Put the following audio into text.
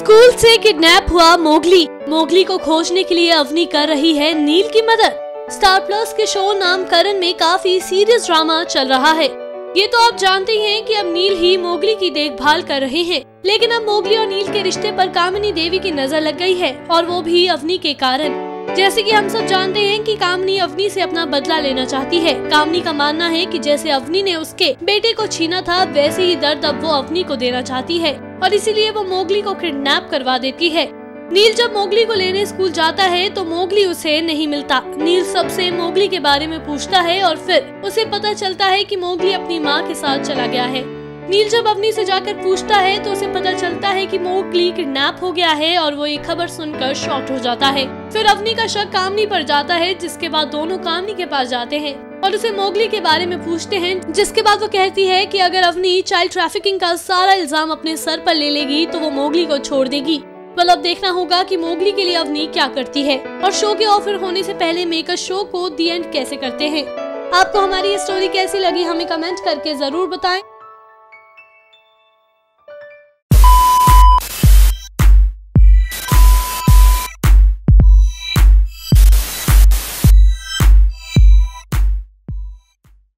School से kidnap हुआ Mowgli. Mowgli को खोजने के लिए अवनी कर रही है नील की मदद। स्टार प्लस के शो नामकरण में काफी सीरियस ड्रामा चल रहा है। ये तो आप जानते हैं कि अब नील ही मोगली की देखभाल कर रहे हैं, लेकिन अब मोगली और नील के रिश्ते पर कामिनी देवी की नजर लग गई है, और वो भी अवनी के कारण। जैसे कि हम सब जानते हैं कि कामिनी अवनी से अपना बदला लेना चाहती है। कामिनी का मानना है कि जैसे अवनी ने उसके बेटे को छीना था, वैसे ही दर्द अब वो अवनी को देना चाहती है, और इसीलिए वो मोगली को किडनैप करवा देती है। नील जब मोगली को लेने स्कूल जाता है तो मोगली उसे नहीं मिलता। नील सबसे मोगली के बारे में पूछता है और फिर उसे पता चलता है कि मोगली अपनी माँ के साथ चला गया है। नील जब अवनी से जाकर पूछता है तो उसे पता चलता है कि मोगली किडनैप हो गया है, और वो ये खबर सुनकर शॉक्ड हो जाता है। फिर अवनी का शक कामिनी पर जाता है, जिसके बाद दोनों कामिनी के पास जाते हैं और उसे मोगली के बारे में पूछते हैं, जिसके बाद वो कहती है कि अगर अवनी चाइल्ड ट्रैफिकिंग का सारा इल्जाम अपने सर पर ले लेगी तो वो मोगली को छोड़ देगी। well, अब देखना होगा कि मोगली के लिए अवनी क्या करती है, और शो के ऑफर होने से पहले मेकर शो को दी एंड कैसे करते हैं। आपको हमारी ये स्टोरी कैसी लगी हमें कमेंट करके जरूर बताएं।